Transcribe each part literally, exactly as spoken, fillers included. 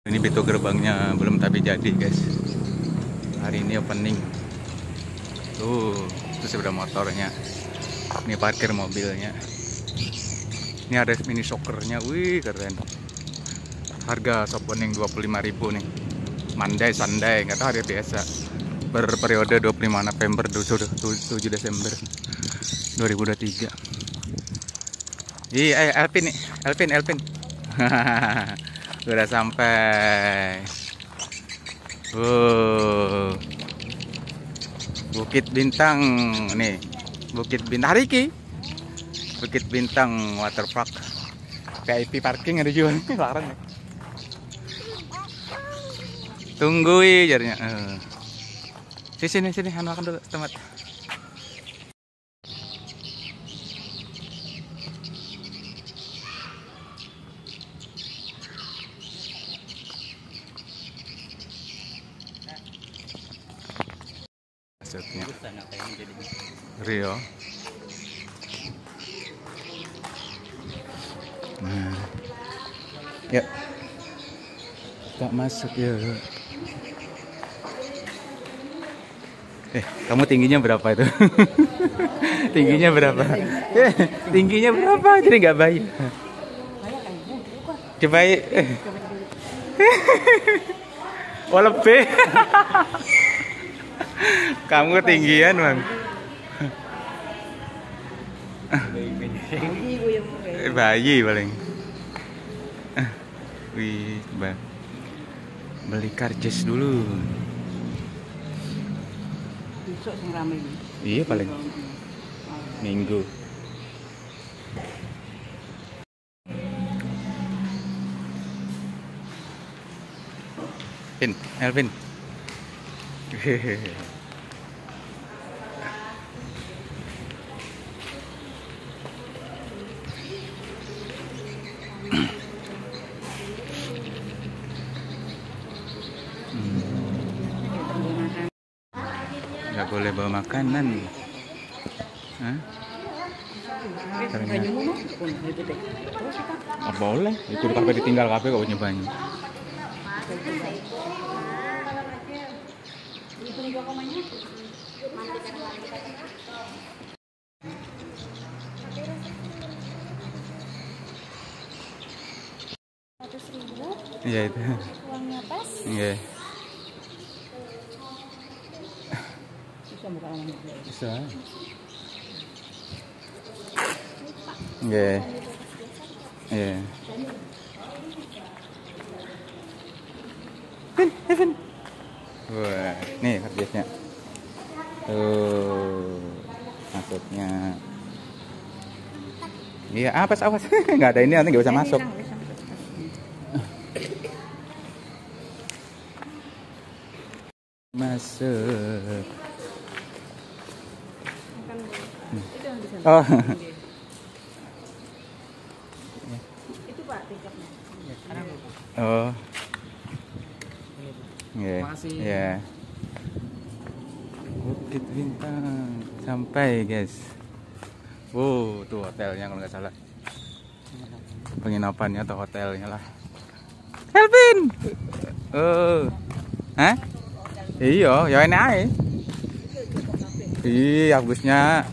Ini pintu gerbangnya belum tapi jadi guys. Hari ini opening. Tuh, itu sepeda motornya. Ini parkir mobilnya. Ini ada mini soccernya, wih keren. Harga shop opening dua puluh lima ribu nih. Mandai Sandai, nggak tahu hari biasa. Berperiode dua puluh lima November tujuh Desember dua ribu dua puluh tiga. Iya, eh, Alpin nih, Alpin, Alpin. Udah sampai. Oh, Bukit Bintang nih, Bukit Bintang Hariki, Bukit Bintang Waterpark. V I P parking ada juga nih, larang nih. Tunggui jadinya. Uh. Sini sini, anu akan dulu tempat. Maksudnya Rio. Nah, ya, tak masuk ya. Eh, kamu tingginya berapa itu? Tingginya berapa? Eh, tingginya berapa? Jadi nggak baik. Coba. Oh lebih. Kamu ketinggian bang. Bayi paling. Wih, bang. Beli karcis dulu. Besok sing rame. Iya paling. Minggu. Elvin, Elvin. Nggak boleh bawa makanan. Hah? Ternyata. Oh, boleh. Itu di kafe ditinggal kafe kok nyobanya. seratus ribu. Iya itu. Uangnya pas. Iya. Bisa buka lama. Bisa. Iya. Iya. Evan, Evan. Wah, nih kardusnya. Tuh, masuknya. Iya, apa sih awas? Nggak ada ini nanti nggak bisa masuk. Masuk. Oh. Itu Pak tiketnya. Oh. Iya. Makasih. Iya. Bukit Bintang sampai guys. Wow, tuh hotelnya kalau nggak salah. Penginapannya atau hotelnya lah. Elvin. Oh. Hah? Iya, ya ini aja. Iya, bagusnya.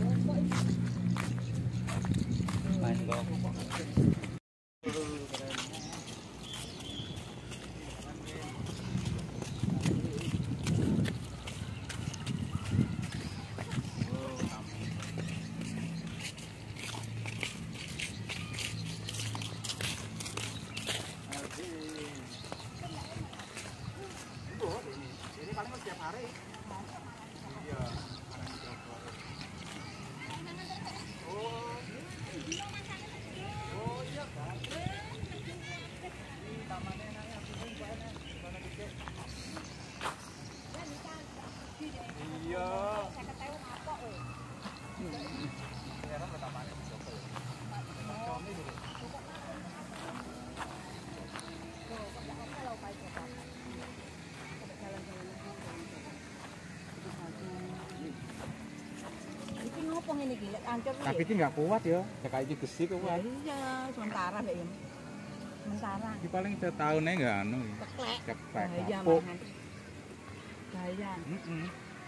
Ini gila, ancur. Tapi itu nggak kuat ya, kayak gitu sih kuat. Iya, sementara deh ini. sementara. Iki paling setahunnya enggak anu. Ceklek. Ceklek. Bahaya kapuk. malahan. Bahaya. Heeh.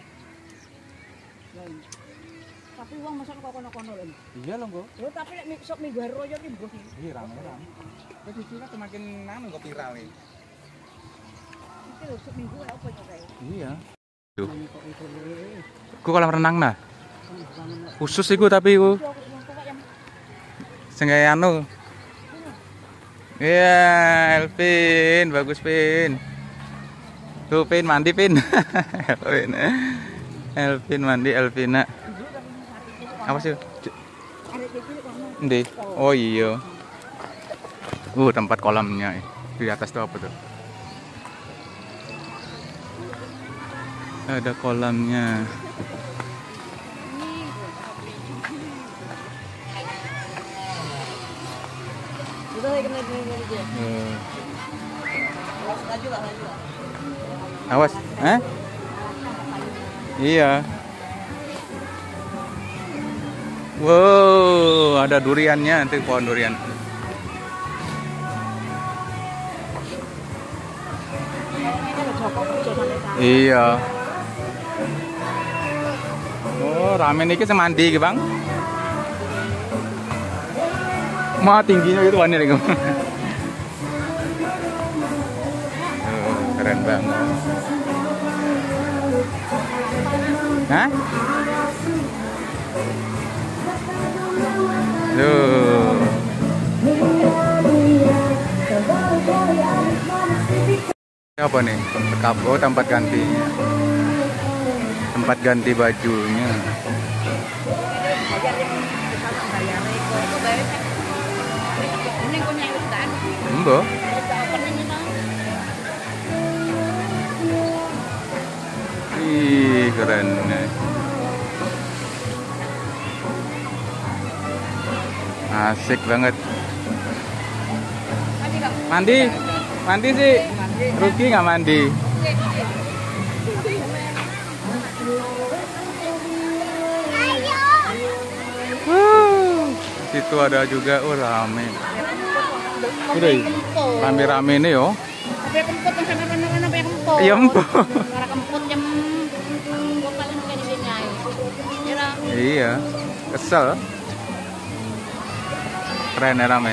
Lho. Tapi wong mosok kok kono-kono lho. Iya lho, Kok. Lho tapi nek sok minggu royo ki mbuh iki. Iya rame-rame. Terus di sini semakin anu kok viral nih. Iki lho sok minggu apa yo kae. Iya. Tuh. Ku kolam renang nah. Khusus iku tapi iku. Sing kaya anu. Iya, Elvin, bagus Pin. Tuh Pin mandi Pin. Elvin. Elvin mandi Elvina. Apa sih? Ndi? Oh iya. Uh, tempat kolamnya. Di atas tuh apa tuh? Ada kolamnya. Hmm. Awas, eh? Iya. Wow, ada duriannya, nanti pohon durian. Iya. Oh, rame nih kita mandi gitu bang. Mah tingginya itu wanita nih. Oh, keren banget. Hah? Tuh. Apa nih? Oh, tempat gantinya. Tempat ganti bajunya. Mbok. Ih, keren. Asik banget. Mandi? Mandi sih. Rugi nggak mandi? Wuh, situ ada juga, oh rame. Udah, rame-rame ini yo. Iya empuk. Iya, kesel. Keren ya rame.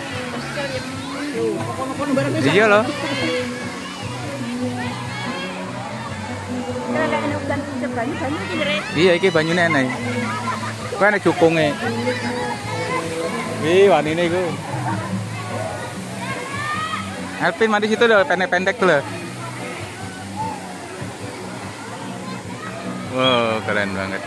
Iya loh. Iya, iki banyu nenek. Kuwi ana cukunge. Wih, wanine iku. Alvin mandi situ loh, pendek-pendek tuh loh. Wow, keren banget.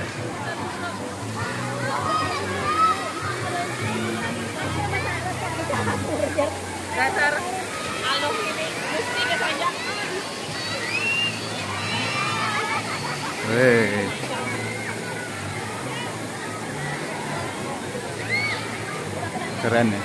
Dasar alo ini mesti saja. Wih. Keren ya.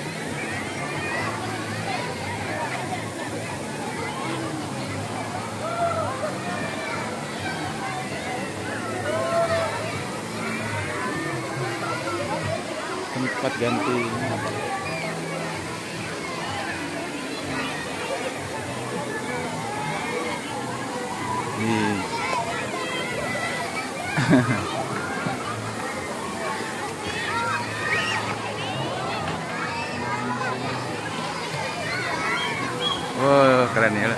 Tempat ganti. Nih. Wow, keren ya.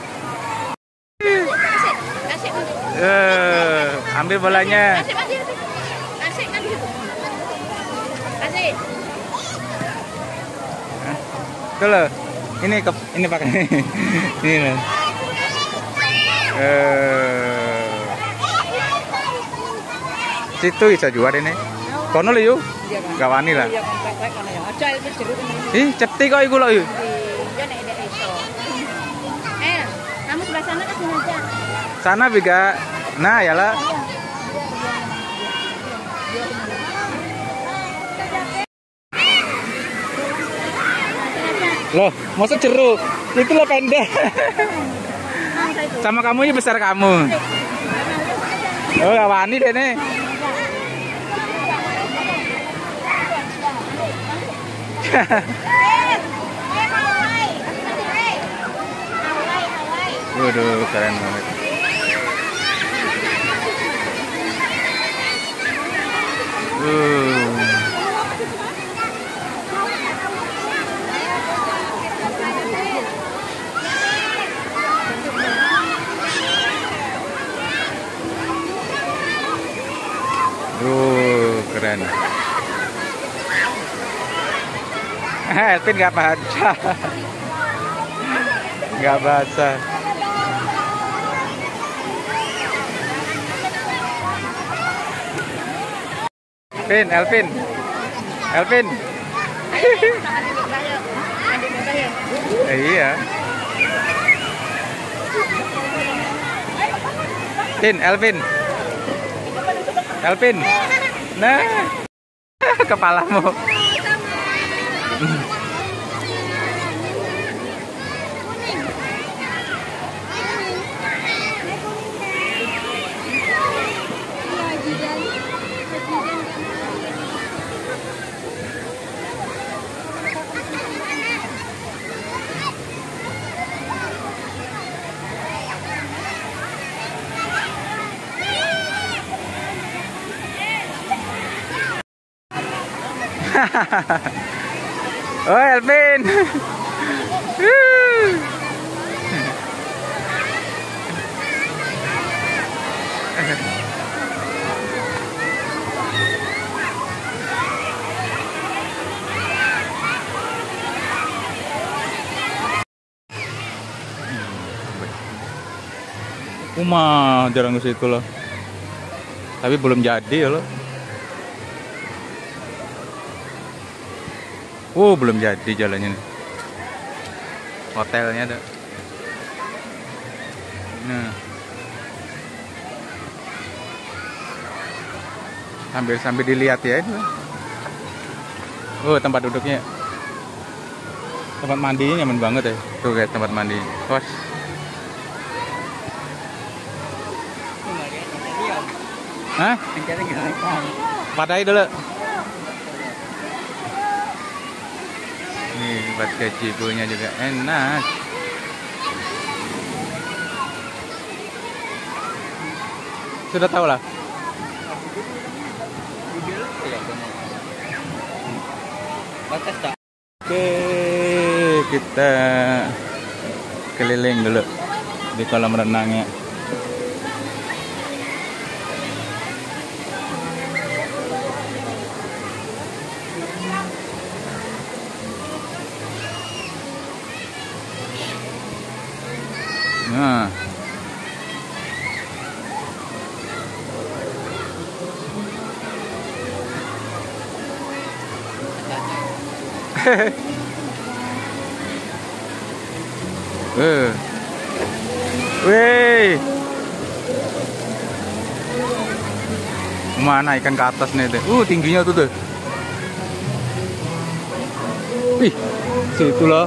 Eh, ambil bolanya. Kasih, kasih, kasih, kasih, kasih. Tuh loh, ini ke, ini pakai ini loh. Eh, situ bisa jual ini. Kono lho yuk. Gak wani lah. Iya, komplek kono ya. Aja itu jeruk ini. Ih, cepti kok iku lho yuk. Iya nek nek iso. Eh, kamu sebelah sana kan sengaja. Sana juga. Nah, ya lah. Loh, masa jeruk? Itu lo pendek. Sama kamu ini besar kamu. Oh, gak wani deh nih. Waduh, keren banget. Uh. Uh, keren. Elvin nggak baca, nggak baca. Elvin, Elvin, Elvin. Eh, iya. Elvin, Elvin, Elvin. Nah, kepalamu. Oh, Elvin. Uma jarang ke situ loh. Tapi belum jadi ya loh. Oh, belum jadi jalannya nih. Hotelnya ada. Nah. Sambil-sambil dilihat ya itu. Oh, tempat duduknya. Tempat mandinya nyaman banget ya. Tuh guys, tempat mandi. Tos. Hah? Padai dulu. Nih, buat gazebo-nya juga enak. Sudah tahu lah. Oke, kita keliling dulu di kolam renangnya. Nah, eh, weh, mana ikan ke atas nih deh? Uh, tingginya tuh tuh. Wih, situ loh.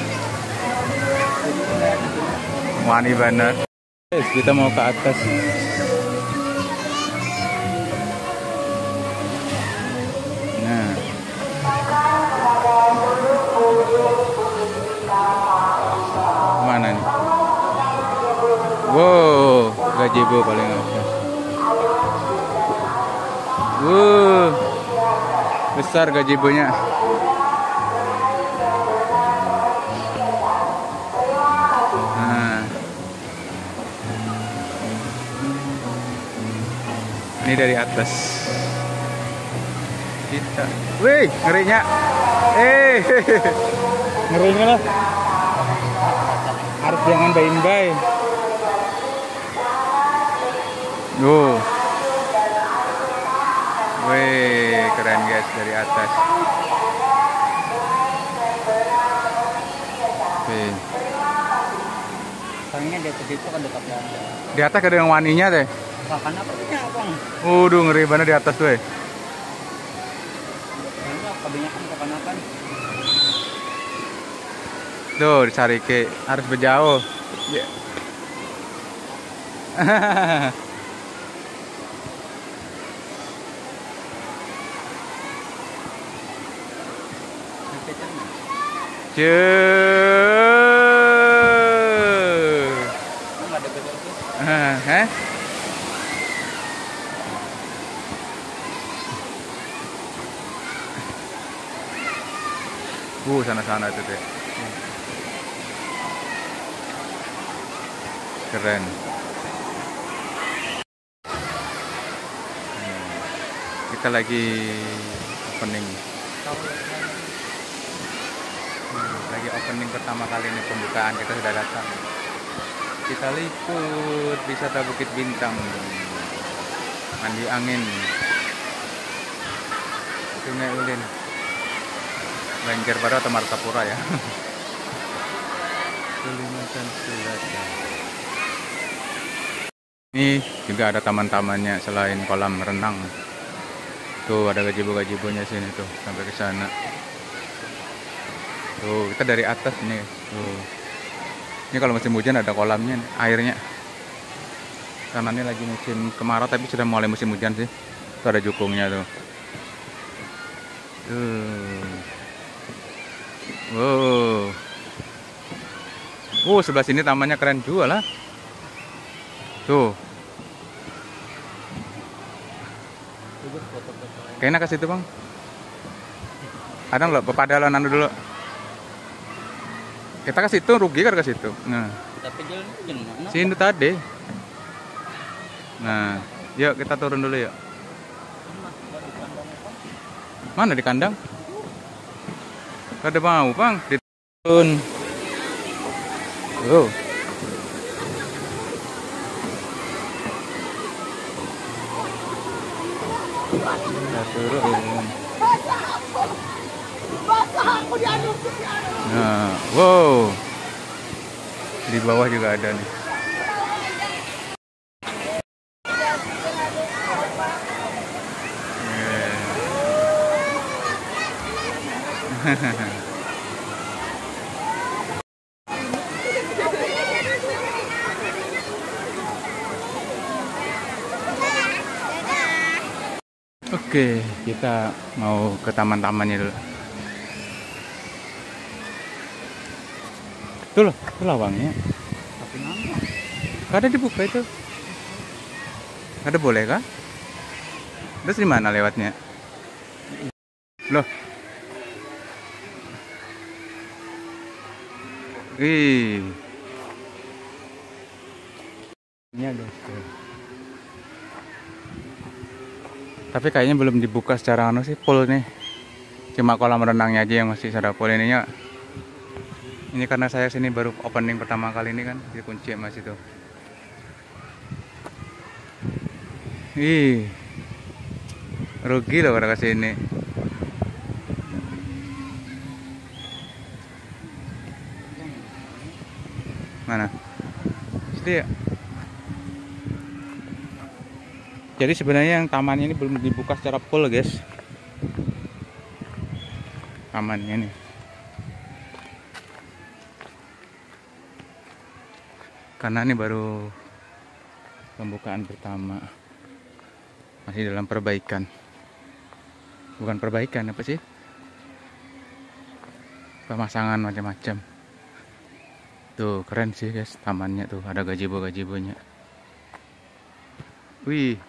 Wani banget. Guys, kita mau ke atas. Nah. Mana nih? Wow, gazebo paling atas. Wow, besar gazebo-nya. Ini dari atas kita, wih, ngerinya, eh, ngerinya lah, harus jangan bayin-bayin. Tuh, wih, keren guys dari atas. Wih. Soalnya di atas itu kan dekat ada. Di atas ada yang waninya deh. Pakan apa punya bang? Waduh, ngeri banget di atas tuh. Ini kebanyakan pakan-pakan. Tuh, dicari ke harus berjauh. Yeah. Cuy. Heh? Uh, sana-sana itu deh. Keren. Hmm. Kita lagi opening. Hmm, lagi opening pertama kali ini, pembukaan kita sudah datang. Kita liput wisata Bukit Bintang, mandi angin, Sungai Ulin, Banjar Baru atau Martapura ya. Kalimantan Selatan. Ini juga ada taman-tamannya selain kolam renang. Tuh ada gazebo-gazebonya sini tuh sampai ke sana. Tuh kita dari atas nih. Tuh. Ini kalau musim hujan ada kolamnya, airnya. Karena ini lagi musim kemarau tapi sudah mulai musim hujan sih. Tuh ada jukungnya tuh. Tuh. Wow. Oh, sebelah sini tamannya keren juga lah. Tuh. Kayaknya ke situ, Bang. Ada nggak? Pepadalan anu dulu. Kita ke situ rugi kan ke situ. Nah. Tapi jalan mana? Sini tadi. Nah, yuk kita turun dulu yuk. Mana di kandang? Ada mau, Bang. Diturun. Oh. Kita turun. Nah, wow. Di bawah juga ada nih. Yeah. Oke, kita mau ke taman-tamannya dulu. Tuh loh, itu lawangnya. Tapi nama? Gak ada dibuka itu. Ada boleh kah? Terus di mana lewatnya? Loh. Ih. Ini ada. Tapi kayaknya belum dibuka secara anu sih, full nih. Cuma kolam renangnya aja yang masih ada full ininya. Ini karena saya sini baru opening pertama kali ini kan, dikunci masih tuh. Ih. Rugi loh kalau ke sini. Mana? Sini ya. Jadi sebenarnya yang tamannya ini belum dibuka secara full, guys. Tamannya nih. Karena ini baru pembukaan pertama. Masih dalam perbaikan. Bukan perbaikan, apa sih? Pemasangan macam-macam. Tuh, keren sih, guys, tamannya tuh. Ada gazebo-gazebonya. Wih.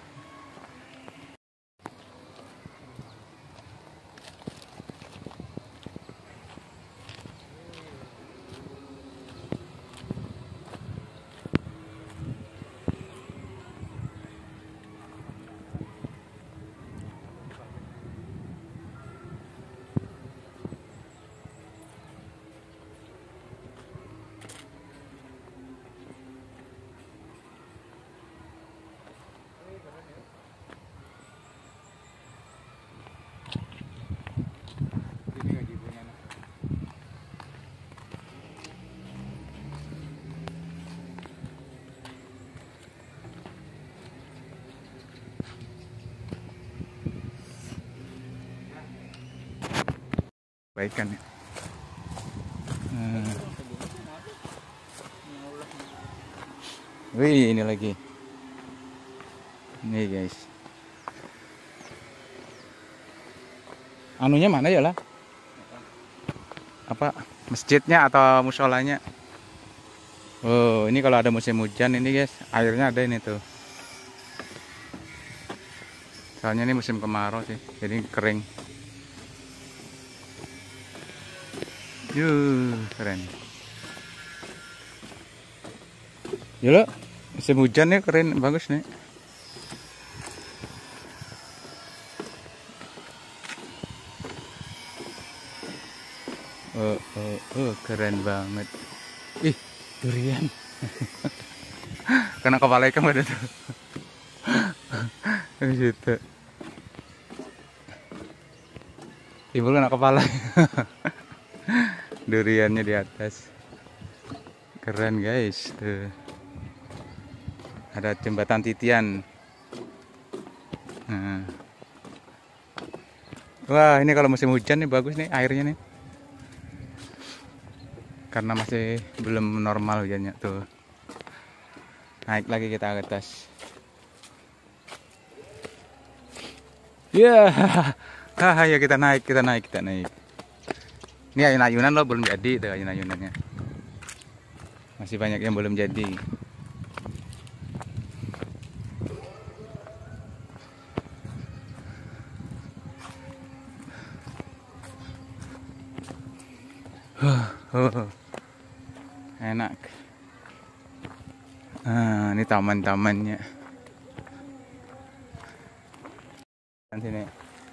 Perbaikan ya. Hmm. Wih, ini lagi. Nih, guys. Anunya mana ya lah? Apa masjidnya atau musolanya? Oh, ini kalau ada musim hujan ini guys, airnya ada ini tuh. Soalnya ini musim kemarau sih, jadi kering. Yuh, keren. Ya lo, musim hujan nih keren, bagus nih. Oh, oh, oh, keren banget. Ih, durian. Kena kepala ikan ada tuh. Di situ. Ibu kena kepala. Duriannya di atas. Keren guys, tuh. Ada jembatan titian. Nah. Wah, ini kalau musim hujan nih bagus nih airnya nih. Karena masih belum normal hujannya tuh. Naik lagi kita ke atas. Ya, yeah. Ya kita naik, kita naik, kita naik. Ini ayun-ayunan loh belum jadi, tuh ayun-ayunannya. Masih banyak yang belum jadi. Oh, enak. Ah, ini taman-tamannya. Sini.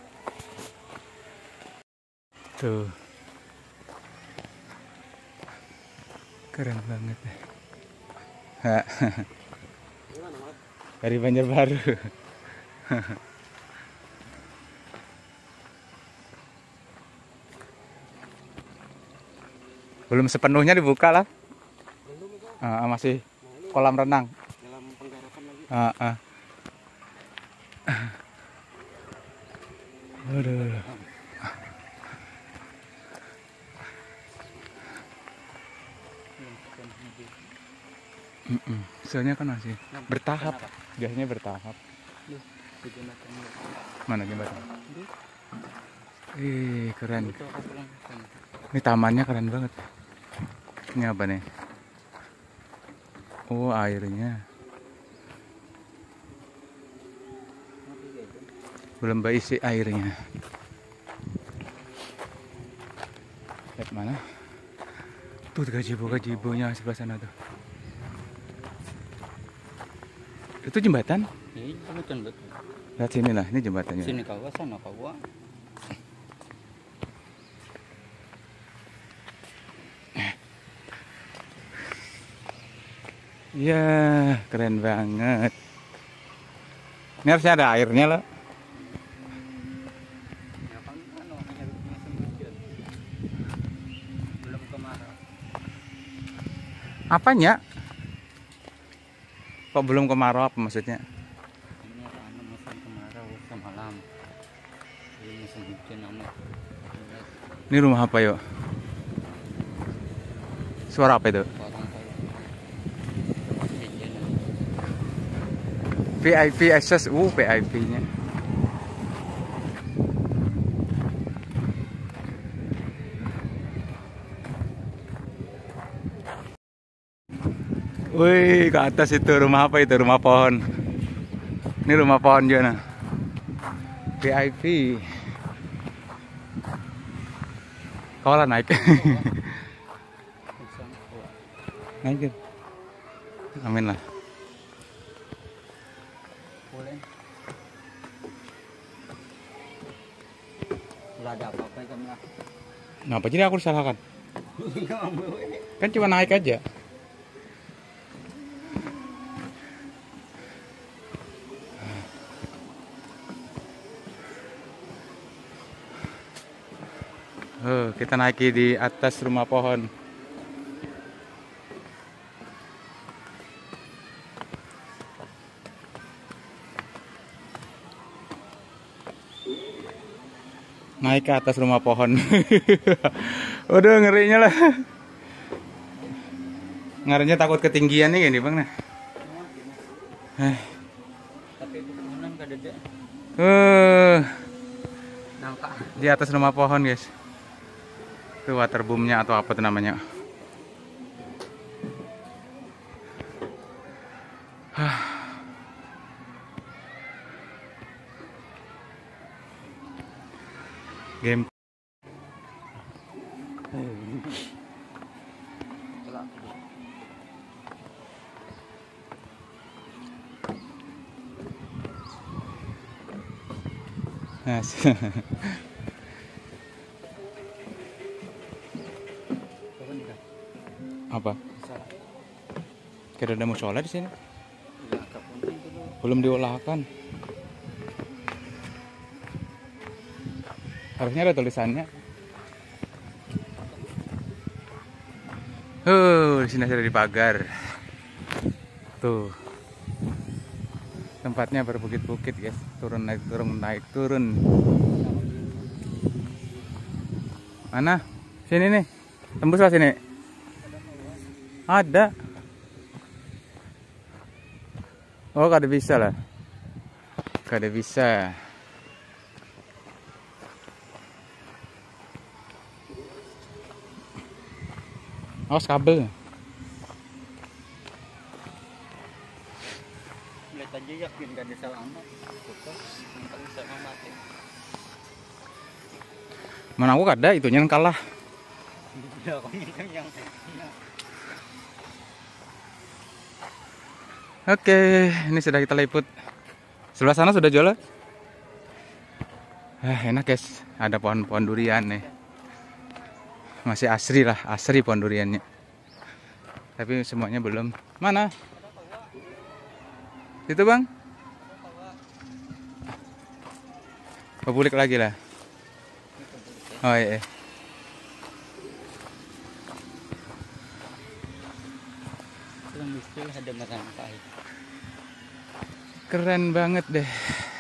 Tuh. Keren banget. Dari Banjarbaru. Belum sepenuhnya dibuka lah. Uh, masih kolam renang. Dalam penggarapan lagi. Uh, uh. Aduh. Mm -mm. Soalnya kan masih bertahap, biasanya bertahap. Mana jembatan? Ih, keren. Ini tamannya keren banget. Ini apa nih? Oh, airnya. Belum berisi airnya. Lihat mana? Tuh gazebo-gazebonya sebelah sana tuh. Itu jembatan? Ini jembatan betul. Lihat sini lah, ini jembatannya. Sini kawa, sana kawa. Iya, keren banget. Ini harusnya ada airnya loh. Belum kemarau. Apanya? Kok belum kemarau apa maksudnya? Ini anu musim kemarau semalam. Ini musim hujan anu. Ini rumah apa yuk? Suara apa itu? V I P access, uh V I P-nya. Wih, ke atas itu rumah apa itu? Rumah pohon. Ini rumah pohon juga nah. V I P. Kau lah naik. Naik. Amin lah. Boleh. Tidak ada apa-apa kan lah. Kenapa jadi aku disalahkan? Kan cuma naik aja. Oh, kita naiki di atas rumah pohon. Naik ke atas rumah pohon. Udah ngerinya lah. Ngerinya takut ketinggian nih gini bang nah. Eh. Tapi kebetulan gak ada. Uh, Nangka. di atas rumah pohon guys. Itu waterboomnya atau apa tuh namanya. Game. Yes. Apa? Kira ada musola di sini? Belum diolahkan. Harusnya ada tulisannya. Uh, di sini ada di pagar. Tuh. Tempatnya berbukit-bukit, guys. Turun naik turun naik turun. Mana? Sini nih. Tembus lah sini. Ada. Oh, kada bisa lah. Kada bisa. Awas kabel. Lihat aja yakin gak ada salah amat. Kalau sama mati. Mana aku kada itunya yang kalah. Tidak, kau yang Oke, ini sudah kita liput. Sebelah sana sudah jual. Eh, enak guys, ada pohon-pohon durian nih. Masih asri lah, asri pohon duriannya. Tapi semuanya belum. Mana? Itu bang? Publik lagi lah. Oh iya. ada merangkai. Keren banget deh.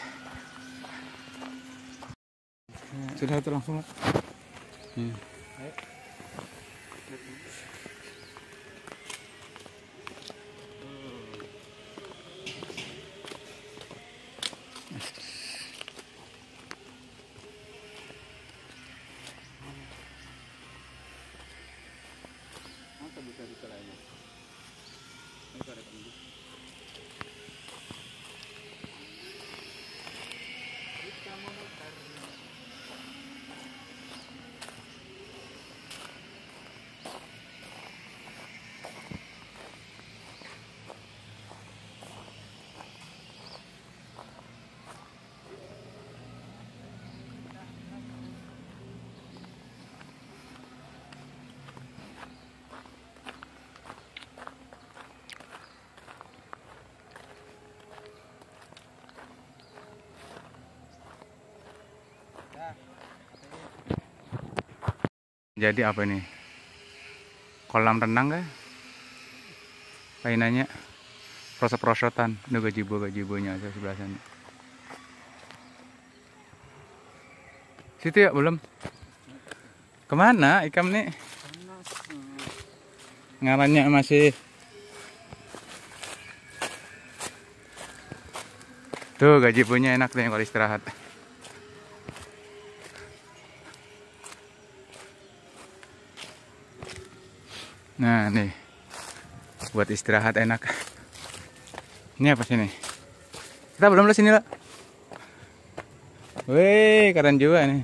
Sudah itu langsung. Hmm. Jadi apa ini? Kolam renang kah? Mainannya prosot-prosotan. Ini gajibo-gajibonya aja sebelah sana. Situ ya belum? Kemana ikam nih? Ngarannya masih. Tuh gajibonya enak deh kalau istirahat. Nah nih, buat istirahat enak. Ini apa sini? Kita belum lihat sini lah. Wih, keren juga nih.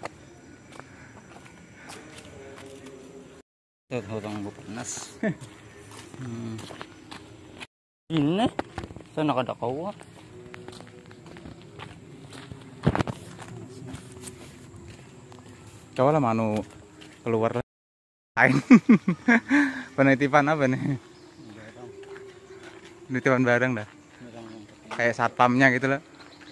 Orang panas. hmm. Ini, sana ada kau. Coba lah manu keluar. Penitipan apa nih? Penitipan bareng dah. Kayak satpamnya gitu loh.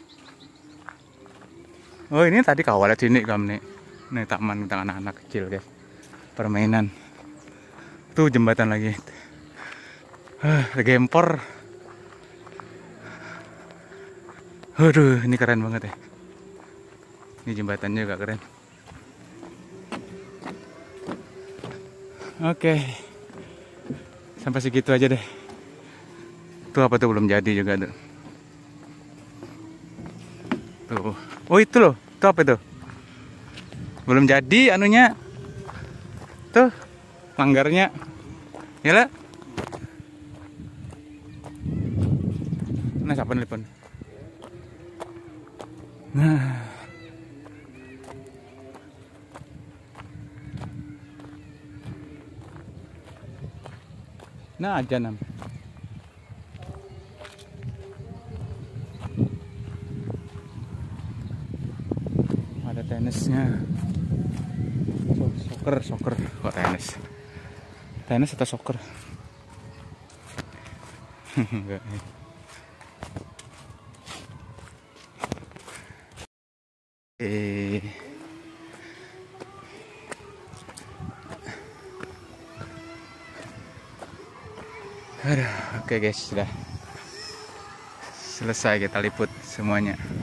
Oh ini tadi kawal sini kamu nih. Nih taman untuk anak-anak kecil guys. Permainan. Tuh jembatan lagi. Huh, gempor. Aduh ini keren banget ya. Ini jembatannya juga keren. Oke, sampai segitu aja deh. Tuh apa tuh belum jadi juga tuh. Tuh, oh itu loh, tuh apa tuh? Belum jadi anunya. Tuh, manggarnya, ya lah. Nah, siapa nelpon? Nah. Nah, aja nam. Ada tenisnya. Soccer, soccer. Kok tenis? Tenis atau soccer? Enggak. Eh. Aduh, oke guys, sudah selesai kita liput semuanya.